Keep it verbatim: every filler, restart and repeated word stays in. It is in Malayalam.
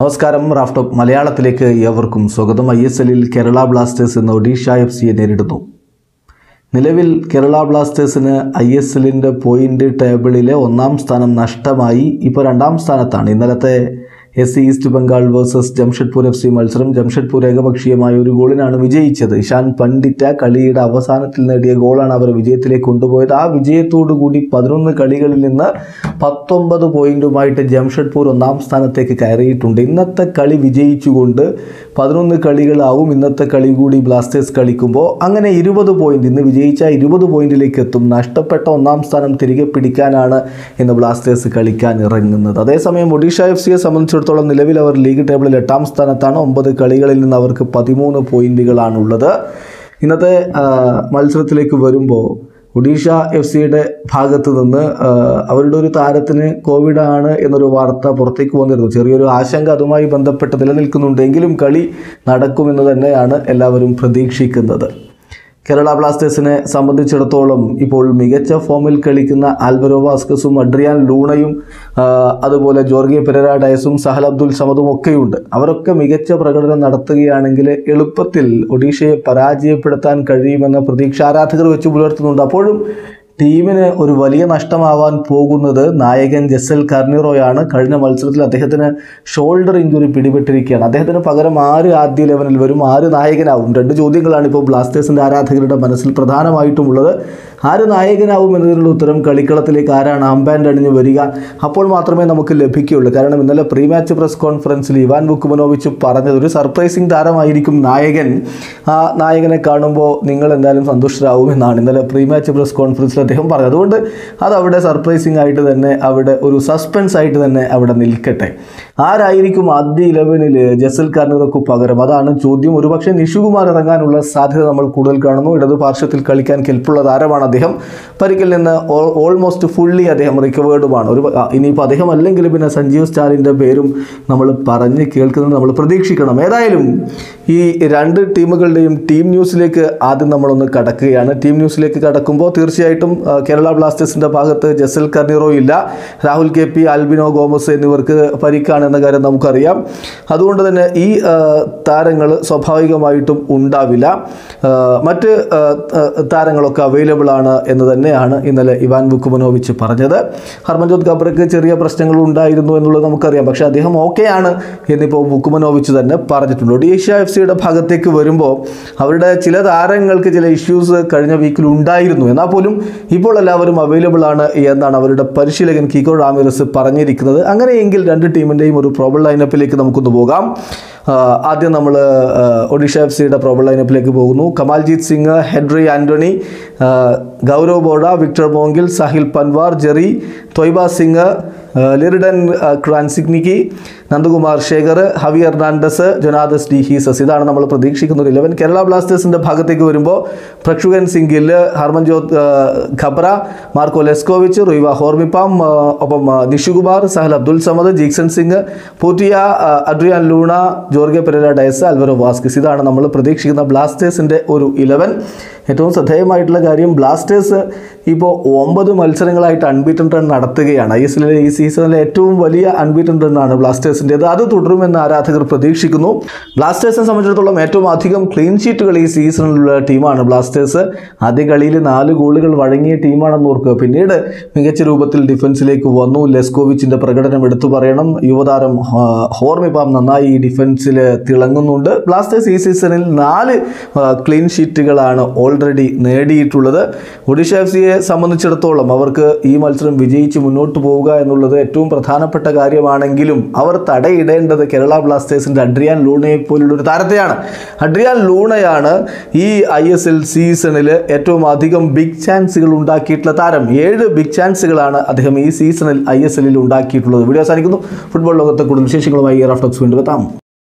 നമസ്കാരം. റാഫ് ടോക്ക് മലയാളത്തിലേക്ക് ഏവർക്കും സ്വാഗതം. ഐ എസ് എല്ലിൽ കേരള ബ്ലാസ്റ്റേഴ്സ് ഇന്ന് ഒഡീഷ എഫ് സിയെ നേരിടുന്നു. നിലവിൽ കേരള ബ്ലാസ്റ്റേഴ്സിന് ഐ എസ് എല്ലിൻ്റെ പോയിൻ്റ് ടേബിളിലെ ഒന്നാം സ്ഥാനം നഷ്ടമായി. ഇപ്പോൾ രണ്ടാം സ്ഥാനത്താണ്. ഇന്നലത്തെ S East Bengal versus Jamshedpur F C മത്സരം ജംഷഡ്പൂർ ഏകപക്ഷീയമായ ഒരു ഗോളിനാണ് വിജയിച്ചത്. ഇഷാൻ പണ്ഡിറ്റ കളിയുടെ അവസാനത്തിൽ നേടിയ ഗോളാണ് അവർ വിജയത്തിലേക്ക് കൊണ്ടുപോയത്. ആ വിജയത്തോടു കൂടി പതിനൊന്ന് കളികളിൽ നിന്ന് പത്തൊമ്പത് പോയിന്റുമായിട്ട് ജംഷഡ്പൂർ ഒന്നാം സ്ഥാനത്തേക്ക് കയറിയിട്ടുണ്ട്. ഇന്നത്തെ കളി വിജയിച്ചുകൊണ്ട് പതിനൊന്ന് കളികളാവും ഇന്നത്തെ കളി കൂടി ബ്ലാസ്റ്റേഴ്സ് കളിക്കുമ്പോൾ. അങ്ങനെ ഇരുപത് പോയിന്റ് ഇന്ന് വിജയിച്ച ഇരുപത് പോയിന്റിലേക്ക് എത്തും. നഷ്ടപ്പെട്ട ഒന്നാം സ്ഥാനം തിരികെ പിടിക്കാനാണ് ഇന്ന് ബ്ലാസ്റ്റേഴ്സ് കളിക്കാൻ ഇറങ്ങുന്നത്. അതേസമയം ഒഡീഷ എഫ് സിയെ സംബന്ധിച്ചിടത്തോളം നിലവിൽ അവർ ലീഗ് ടേബിളിൽ എട്ടാം സ്ഥാനത്താണ്. ഒമ്പത് കളികളിൽ നിന്ന് അവർക്ക് പതിമൂന്ന് പോയിന്റുകളാണുള്ളത്. ഇന്നത്തെ മത്സരത്തിലേക്ക് വരുമ്പോൾ ഒഡീഷ എഫ് സിയുടെ ഭാഗത്ത് നിന്ന് അവരുടെ ഒരു താരത്തിന് കോവിഡ് ആണ് എന്നൊരു വാർത്ത പുറത്തേക്ക് വന്നിരുന്നു. ചെറിയൊരു ആശങ്ക അതുമായി ബന്ധപ്പെട്ട് നിലനിൽക്കുന്നുണ്ടെങ്കിലും കളി നടക്കുമെന്ന് തന്നെയാണ് എല്ലാവരും പ്രതീക്ഷിക്കുന്നത്. കേരള ബ്ലാസ്റ്റേഴ്സിനെ സംബന്ധിച്ചിടത്തോളം ഇപ്പോൾ മികച്ച ഫോമിൽ കളിക്കുന്ന ആൽവരോ വാസ്കസും അഡ്രിയാൻ ലൂണയും അതുപോലെ ജോർഗെ പെരേര ഡയസും സഹൽ അബ്ദുൽ സമദും ഒക്കെയുണ്ട്. അവരൊക്കെ മികച്ച പ്രകടനം നടത്തുകയാണെങ്കിൽ എളുപ്പത്തിൽ ഒഡീഷയെ പരാജയപ്പെടുത്താൻ കഴിയുമെന്ന പ്രതീക്ഷ ആരാധകർ വെച്ച് പുലർത്തുന്നുണ്ട്. അപ്പോഴും ടീമിന് ഒരു വലിയ നഷ്ടമാവാൻ പോകുന്നത് നായകൻ ജെസൽ കർണിറോയാണ്. കഴിഞ്ഞ മത്സരത്തിൽ അദ്ദേഹത്തിന് ഷോൾഡർ ഇഞ്ചുറി പിടിപെട്ടിരിക്കുകയാണ്. അദ്ദേഹത്തിന് പകരം ആര് ആദ്യ ലെവനിൽ വരും, ആര് നായകനാവും? രണ്ട് ചോദ്യങ്ങളാണ് ഇപ്പോൾ ബ്ലാസ്റ്റേഴ്സിൻ്റെ ആരാധകരുടെ മനസ്സിൽ പ്രധാനമായിട്ടുമുള്ളത്. ആര് നായകനാവും എന്നതിനുള്ള ഉത്തരം കളിക്കളത്തിലേക്ക് ആരാണ് അമ്പാൻഡ് അണിഞ്ഞ് വരിക, അപ്പോൾ മാത്രമേ നമുക്ക് ലഭിക്കുകയുള്ളൂ. കാരണം ഇന്നലെ പ്രീ മാച്ച് പ്രസ് കോൺഫറൻസിൽ ഇവാൻ വുക്കുമനോവിച്ച് പറഞ്ഞത് ഒരു സർപ്രൈസിങ് താരമായിരിക്കും നായകൻ. ആ നായകനെ കാണുമ്പോൾ നിങ്ങൾ എന്തായാലും സന്തുഷ്ടരാകും എന്നാണ് ഇന്നലെ പ്രീ മാച്ച് പ്രസ് കോൺഫറൻസിൽ അദ്ദേഹം പറഞ്ഞു. അതുകൊണ്ട് അതവിടെ സർപ്രൈസിംഗ് ആയിട്ട് തന്നെ അവിടെ ഒരു സസ്പെൻസ് ആയിട്ട് തന്നെ അവിടെ നിൽക്കട്ടെ. ആരായിരിക്കും ആദ്യ ഇലവനിൽ ജെസൽ കർണിറോക്ക് പകരം? അതാണ് ചോദ്യം. ഒരുപക്ഷെ നിഷുകുമാർ ഇറങ്ങാനുള്ള സാധ്യത നമ്മൾ കൂടുതൽ കാണുന്നു. ഇടതു പാർശ്വത്തിൽ കളിക്കാൻ കെൽപ്പുള്ള താരമാണ് അദ്ദേഹം. പരിക്കിൽ നിന്ന് ഓൾമോസ്റ്റ് ഫുള്ളി അദ്ദേഹം റിക്കവേർഡുമാണ്. ഒരു ഇനിയിപ്പോൾ അദ്ദേഹം അല്ലെങ്കിൽ പിന്നെ സഞ്ജീവ് സ്റ്റാലിൻ്റെ പേരും നമ്മൾ പറഞ്ഞ് കേൾക്കുന്നത് നമ്മൾ പ്രതീക്ഷിക്കണം. ഏതായാലും ഈ രണ്ട് ടീമുകളുടെയും ടീം ന്യൂസിലേക്ക് ആദ്യം നമ്മളൊന്ന് കടക്കുകയാണ്. ടീം ന്യൂസിലേക്ക് കടക്കുമ്പോൾ തീർച്ചയായിട്ടും കേരള ബ്ലാസ്റ്റേഴ്സിൻ്റെ ഭാഗത്ത് ജെസൽ കർണിറോ ഇല്ല. രാഹുൽ കെ പി, ആൽബിനോ ഗോമസ് എന്നിവർക്ക് പരിക്കാണ് എന്ന കാര്യം നമുക്കറിയാം. അതുകൊണ്ട് തന്നെ ഈ താരങ്ങൾ സ്വാഭാവികമായിട്ടും ഉണ്ടാവില്ല. മറ്റ് താരങ്ങളൊക്കെ അവൈലബിൾ ആണ് എന്ന് തന്നെയാണ് ഇന്നലെ ഇവാൻ വുക്കുമനോവിച്ച് പറഞ്ഞത്. ഹർമൻജോത് ഖബ്രയ്ക്ക് ചെറിയ പ്രശ്നങ്ങൾ ഉണ്ടായിരുന്നു എന്നുള്ളത് നമുക്കറിയാം. പക്ഷേ അദ്ദേഹം ഓക്കെയാണ് എന്നിപ്പോൾ വുക്കുമനോവിച്ച് തന്നെ പറഞ്ഞിട്ടുണ്ട്. ഒഡീഷ എഫ് സിയുടെ ഭാഗത്തേക്ക് വരുമ്പോൾ അവരുടെ ചില താരങ്ങൾക്ക് ചില ഇഷ്യൂസ് കഴിഞ്ഞ വീക്കിൽ ഉണ്ടായിരുന്നു. എന്നാൽ പോലും ഇപ്പോൾ എല്ലാവരും അവൈലബിൾ ആണ് എന്നാണ് അവരുടെ പരിശീലകൻ കീക്കോ റാമിറസ് പറഞ്ഞിരിക്കുന്നത്. അങ്ങനെയെങ്കിൽ രണ്ട് ടീമിൻ്റെയും ഒരു പ്രോബിൾ ലൈനപ്പിലേക്ക് നമുക്കൊന്ന് പോകാം. ആദ്യം നമ്മൾ ഒഡീഷ എഫ് സിയുടെ പ്രോബിൾ ലൈനപ്പിലേക്ക് പോകുന്നു. Kamaljit Singh, Henry Antony, Gaurav Bora, Victor Mongil, Sahil Panwar, Jerry, Thoiba Singh, Liridon Krasniqi, Nandhakumar Sekar, Javi Hernandez, Jonathas de Jesus. ഇതാണ് നമ്മൾ പ്രതീക്ഷിക്കുന്ന ഒരു ഇലവൻ. കേരള ബ്ലാസ്റ്റേഴ്സിൻ്റെ ഭാഗത്തേക്ക് വരുമ്പോൾ പ്രക്ഷുകൻ സിംഗിൽ, ഹർമൻജോത് ഖബ്ര, മാർക്കോ ലെസ്കോവിച്ച്, റുയ്വ ഹോർമിപ്പാം, ഒപ്പം Nishu Kumar, Sahal Abdul Samad, Jeakson Singh, Puitea, Adrian Luna, Jorge Pereyra Diaz, Alvaro Vazquez. ഇതാണ് നമ്മൾ പ്രതീക്ഷിക്കുന്ന ബ്ലാസ്റ്റേഴ്സിൻ്റെ ഒരു ഇലവൻ. ഏറ്റവും ശ്രദ്ധേയമായിട്ടുള്ള കാര്യം, ബ്ലാസ്റ്റേഴ്സ് ഇപ്പോൾ ഒമ്പത് മത്സരങ്ങളായിട്ട് അൺബീറ്റൻ റൺ നടത്തുകയാണ്. ഐ എസ് എല്ലിലെ ഈ സീസണിലെ ഏറ്റവും വലിയ അൺബീറ്റൻ റണ്ണാണ് ബ്ലാസ്റ്റേഴ്സിൻ്റേത്. അത് തുടരുമെന്ന് ആരാധകർ പ്രതീക്ഷിക്കുന്നു. ബ്ലാസ്റ്റേഴ്സിനെ സംബന്ധിച്ചിടത്തോളം ഏറ്റവും അധികം ക്ലീൻ ഷീറ്റുകൾ ഈ സീസണിലുള്ള ടീമാണ് ബ്ലാസ്റ്റേഴ്സ്. ആദ്യ കളിയിൽ നാല് ഗോളുകൾ വഴങ്ങിയ ടീമാണെന്ന് ഓർക്കുക. പിന്നീട് മികച്ച രൂപത്തിൽ ഡിഫൻസിലേക്ക് വന്നു. ലെസ്കോവിച്ചിൻ്റെ പ്രകടനം എടുത്തു പറയണം. യുവതാരം ഹോർമിപ്പാം നന്നായി ഈ ഡിഫൻസിൽ തിളങ്ങുന്നുണ്ട്. ബ്ലാസ്റ്റേഴ്സ് ഈ സീസണിൽ നാല് ക്ലീൻ ഷീറ്റുകളാണ് ഓൾറെഡി നേടിയിട്ടുള്ളത്. ഒഡീഷ എഫ് സിയെ സംബന്ധിച്ചിടത്തോളം അവർക്ക് ഈ മത്സരം വിജയിച്ച് മുന്നോട്ട് പോവുക എന്നുള്ളത് ഏറ്റവും പ്രധാനപ്പെട്ട കാര്യമാണെങ്കിലും അവർ തടയിടേണ്ടത് കേരള ബ്ലാസ്റ്റേഴ്സിൻ്റെ അഡ്രിയാൻ ലൂണയെ പോലുള്ള ഒരു താരത്തെയാണ്. അഡ്രിയാൻ ലൂണയാണ് ഈ ഐ എസ് എൽ സീസണിൽ ഏറ്റവും അധികം ബിഗ് ചാൻസുകൾ ഉണ്ടാക്കിയിട്ടുള്ള താരം. ഏഴ് ബിഗ് ചാൻസുകളാണ് അദ്ദേഹം ഈ സീസണിൽ ഐ എസ് എല്ലിൽ ഉണ്ടാക്കിയിട്ടുള്ളത്. വീഡിയോ അവസാനിക്കുന്നു. ഫുട്ബോൾ ലോകത്തെ കൂടുതൽ വിശേഷങ്ങളുമായി റാഫ് ടോക്സ് വീണ്ടും എത്താം.